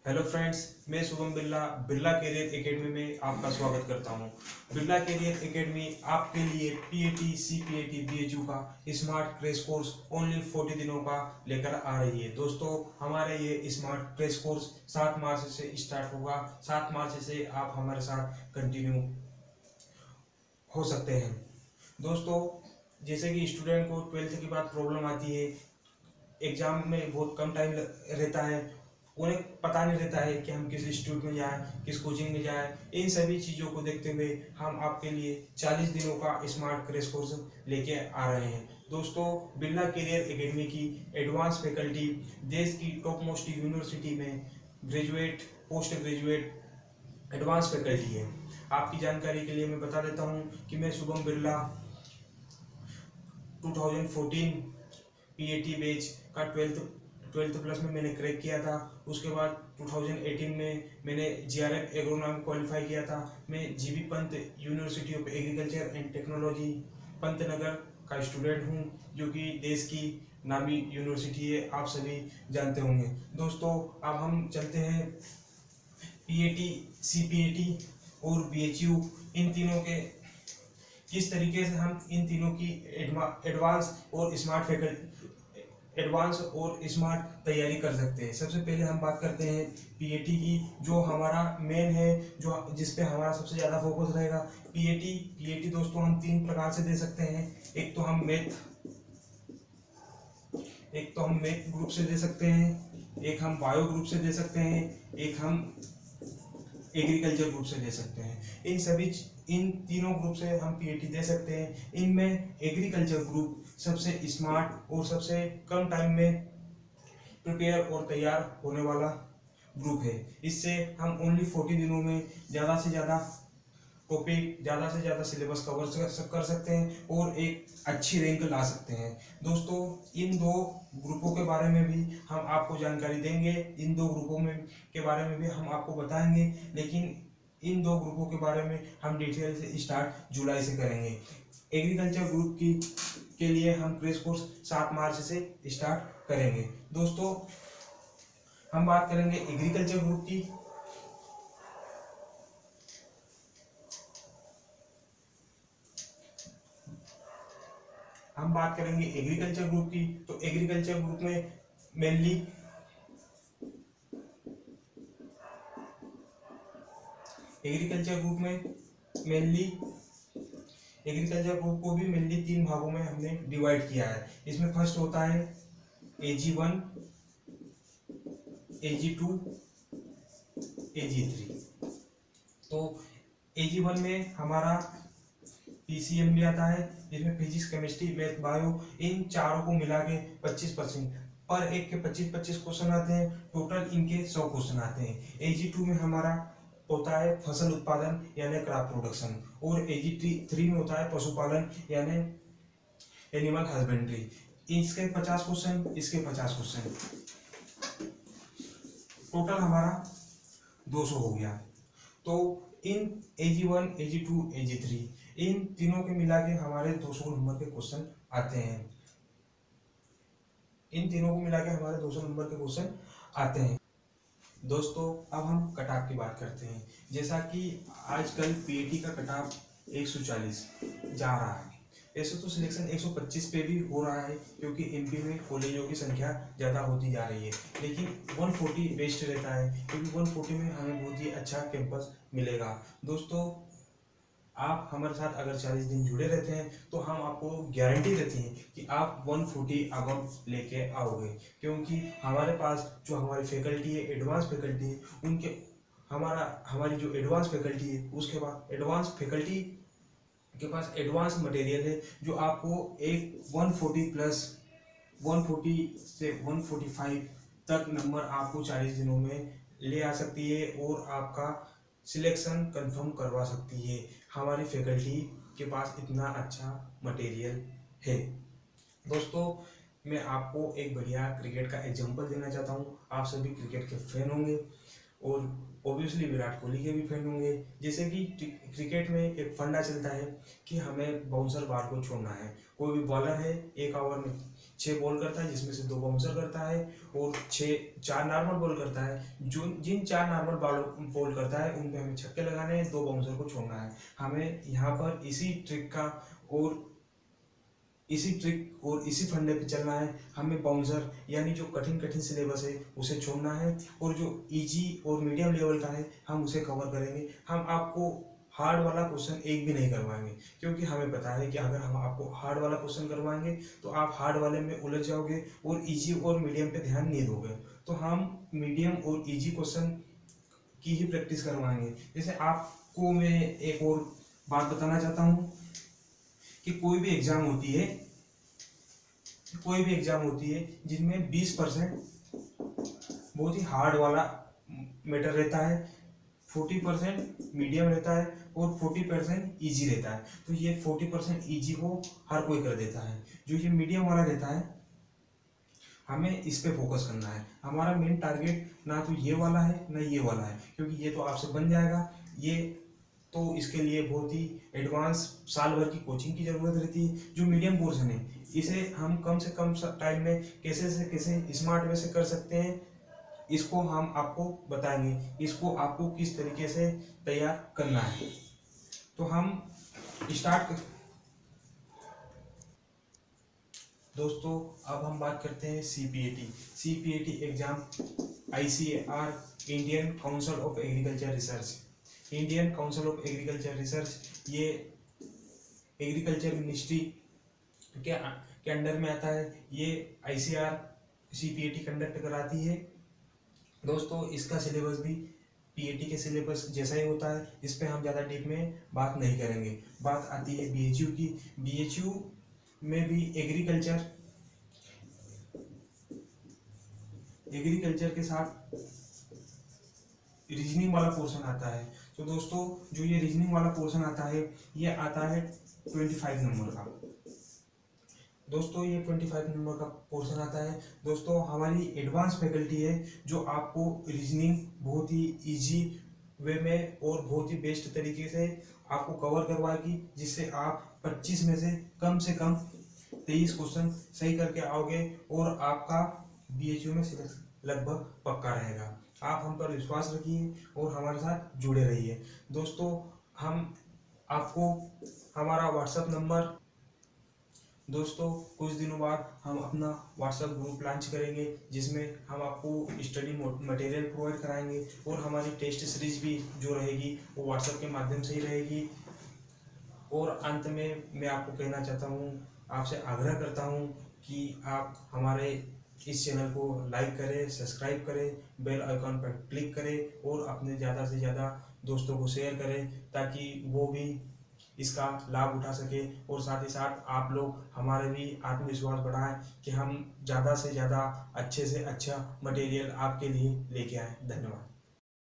Hello friends, मैं Shubham Birla Birla Career Academy में आपका स्वागत करता हूं। बिरला कैरियर एकेडमी आपके लिए पीएटी, सीपीएटी, बीएचयू का स्मार्ट क्रैश कोर्स ओनली 40 दिनों का लेकर आ रही है। दोस्तों, हमारे ये स्मार्ट क्रैश कोर्स 7 मार्च से स्टार्ट होगा। 7 मार्च से आप हमारे साथ कंटिन्यू हो सकते हैं। दोस्तों, जैसे कि स्टूडेंट को 12th के बाद प्रॉब्लम आती है, एग्जाम में बहुत कम टाइम रहता है, उन्हें पता नहीं रहता है कि हम किस इंस्टीट्यूट में जाएं, किस कोचिंग में जाएं। इन सभी चीज़ों को देखते हुए हम आपके लिए 40 दिनों का स्मार्ट क्रैश कोर्स लेके आ रहे हैं। दोस्तों, बिरला कैरियर एकेडमी की एडवांस फैकल्टी देश की टॉप मोस्ट यूनिवर्सिटी में graduate, post graduate advance faculty है। आपकी जानकारी के लिए मैं बता देता हूँ कि मैं शुभम बिरला 2014 पीएटी बैच का 12th प्लस में मैंने क्रैक किया था। उसके बाद 2018 में मैंने जीआरएफ एग्रोनॉमी क्वालिफाई किया था। मैं GB Pant University of Agriculture and Technology Pantnagar का स्टूडेंट हूं, जो कि देश की नामी यूनिवर्सिटी है, आप सभी जानते होंगे। दोस्तों, अब हम चलते हैं पीएटी, सीपीएटी और बीएचयू, इन तीनों के किस तरीके से हम इन तीनों की एडवांस और स्मार्ट तैयारी कर सकते हैं। सबसे पहले हम बात करते हैं पीएटी की, जो हमारा मेन है, जो जिस पे हमारा सबसे ज़्यादा फोकस रहेगा। पीएटी दोस्तों हम 3 प्रकार से दे सकते हैं। एक तो हम मैथ ग्रुप से दे सकते हैं, एक हम बायो ग्रुप से दे सकते हैं, एक हम एग्रीकल्चर ग्रुप से दे सकते हैं। इन तीनों ग्रुप से हम पीएटी दे सकते हैं। इनमें एग्रीकल्चर ग्रुप सबसे स्मार्ट और सबसे कम टाइम में प्रिपेयर और तैयार होने वाला ग्रुप है। इससे हम ओनली 40 दिनों में ज़्यादा से ज़्यादा टॉपिक, ज़्यादा से ज़्यादा सिलेबस कवर कर सकते हैं और एक अच्छी रैंक ला सकते हैं। दोस्तों, इन 2 ग्रुपों के बारे में भी हम आपको जानकारी देंगे, इन 2 ग्रुपों में के बारे में भी हम आपको बताएंगे, लेकिन इन 2 ग्रुपों के बारे में हम डिटेल से स्टार्ट जुलाई से करेंगे। एग्रीकल्चर ग्रुप के लिए हम क्रैश कोर्स 7 मार्च से स्टार्ट करेंगे। दोस्तों, हम बात करेंगे एग्रीकल्चर ग्रुप की। तो एग्रीकल्चर ग्रुप में मेनली एग्रीकल्चर ग्रुप को भी मेनली 3 भागों में हमने डिवाइड किया है। इसमें फर्स्ट होता है AG1, AG2, AG3। तो AG1 में हमारा PCM भी आता है, जिसमें फिजिक्स, केमिस्ट्री, मैथ, बायो, इन चारों को मिला के 25% पर एक के 25-25 क्वेश्चन आते हैं। टोटल इनके 100 क्वेश्चन आते हैं। AG2 में हमारा होता है फसल उत्पादन यानी क्रॉप प्रोडक्शन, और AG3 में होता है पशुपालन यानी एनिमल हस्बेंड्री। इसके 50 क्वेश्चन, इसके 50 क्वेश्चन, टोटल हमारा 200 हो गया। तो इन AG1, AG2, AG3 इन तीनों के मिला के हमारे 200 नंबर के क्वेश्चन आते हैं। दोस्तों, अब हम कट-ऑफ की बात करते हैं। जैसा कि आजकल पीएटी का कट-ऑफ 140 जा रहा है। ऐसे तो सिलेक्शन 125 पे भी हो रहा है, क्योंकि एमपी में कॉलेजों की संख्या ज़्यादा होती जा रही है, लेकिन 140 बेस्ट रहता है, क्योंकि 140 में हमें बहुत ही अच्छा कैंपस मिलेगा। दोस्तों, आप हमारे साथ अगर 40 दिन जुड़े रहते हैं तो हम आपको गारंटी देते हैं कि आप 140 अबव लेके आओगे, क्योंकि हमारे पास जो हमारी फैकल्टी है, एडवांस फैकल्टी है, हमारी जो एडवांस फैकल्टी है, उसके बाद एडवांस फैकल्टी के पास एडवांस मटेरियल है, जो आपको एक 140 से 145 तक नंबर आपको 40 दिनों में ले आ सकती है और आपका सिलेक्शन कंफर्म करवा सकती है। हमारी फैकल्टी के पास इतना अच्छा मटेरियल है। दोस्तों, मैं आपको एक बढ़िया क्रिकेट का एग्जांपल देना चाहता हूँ। आप सभी क्रिकेट के फैन होंगे और ऑब्वियसली विराट कोहली के भी फैन होंगे। जैसे कि क्रिकेट में एक फंडा चलता है कि हमें बाउंसर बार को छोड़ना है। कोई भी बॉलर है, 1 ओवर में 6 बॉल करता है, जिसमें से 2 बाउंसर करता है और 4 नॉर्मल बॉल करता है। जो जिन 4 नॉर्मल बॉल करता है उन पे हमें छक्के लगाने हैं, 2 बाउंसर को छोड़ना है। हमें यहाँ पर इसी ट्रिक और इसी फंडे पे चलना है। हमें बाउंसर यानी जो कठिन कठिन सिलेबस है उसे छोड़ना है, और जो इजी और मीडियम लेवल का है हम उसे कवर करेंगे। हम आपको हार्ड वाला क्वेश्चन एक भी नहीं करवाएंगे, क्योंकि हमें पता है कि अगर हम आपको हार्ड वाला क्वेश्चन करवाएंगे तो आप हार्ड वाले में उलझ जाओगे और इजी और मीडियम पे ध्यान नहीं दोगे। तो हम मीडियम और इजी क्वेश्चन की ही प्रैक्टिस करवाएंगे। जैसे आपको मैं एक और बात बताना चाहता हूँ कि कोई भी एग्जाम होती है जिनमें 20% बहुत ही हार्ड वाला मैटर रहता है, 40% मीडियम रहता है और 40% ईजी रहता है। तो ये 40% ईजी को हर कोई कर देता है। जो ये मीडियम वाला रहता है हमें इस पे फोकस करना है। हमारा मेन टारगेट ना तो ये वाला है ना ये वाला है, क्योंकि ये तो आपसे बन जाएगा। ये तो इसके लिए बहुत ही एडवांस साल भर की कोचिंग की ज़रूरत रहती है। जो मीडियम पोर्शन है इसे हम कम से कम टाइम में कैसे से कैसे स्मार्ट वे से कर सकते हैं, इसको हम आपको बताएंगे। इसको आपको किस तरीके से तैयार करना है। तो हम स्टार्ट दोस्तों, अब हम बात करते हैं CPAT exam, ICAR, Indian Council of Agriculture Research, ये एग्रीकल्चर मिनिस्ट्री के अंडर में आता है। ये ICAR CPAT कंडक्ट कराती है। दोस्तों, इसका सिलेबस भी PAT के सिलेबस जैसा ही होता है। इस पे हम ज़्यादा डीप में बात नहीं करेंगे। बात आती है BHU की। BHU में भी एग्रीकल्चर के साथ रीजनिंग वाला पोर्शन आता है। तो दोस्तों, जो ये रीजनिंग वाला पोर्शन आता है ये आता है 25 नंबर का। दोस्तों, ये 25 नंबर का पोर्शन आता है। दोस्तों, हमारी एडवांस फैकल्टी है जो आपको रीजनिंग बहुत ही इजी वे में और बहुत ही बेस्ट तरीके से आपको कवर करवाएगी, जिससे आप 25 में से कम 23 क्वेश्चन सही करके आओगे और आपका BHU में लगभग पक्का रहेगा। आप हम पर विश्वास रखिए और हमारे साथ जुड़े रहिए। दोस्तों, हम आपको हमारा व्हाट्सएप नंबर, दोस्तों कुछ दिनों बाद हम अपना व्हाट्सएप ग्रुप लॉन्च करेंगे, जिसमें हम आपको स्टडी मटेरियल प्रोवाइड कराएंगे और हमारी टेस्ट सीरीज भी जो रहेगी वो व्हाट्सएप के माध्यम से ही रहेगी। और अंत में मैं आपको कहना चाहता हूँ, आपसे आग्रह करता हूँ कि आप हमारे इस चैनल को लाइक करें, सब्सक्राइब करें, बेल आइकॉन पर क्लिक करें और अपने ज़्यादा से ज़्यादा दोस्तों को शेयर करें, ताकि वो भी इसका लाभ उठा सके। और साथ ही साथ आप लोग हमारे भी आत्मविश्वास बढ़ाएं कि हम ज़्यादा से ज़्यादा अच्छे से अच्छा मटेरियल आपके लिए लेके आएँ। धन्यवाद।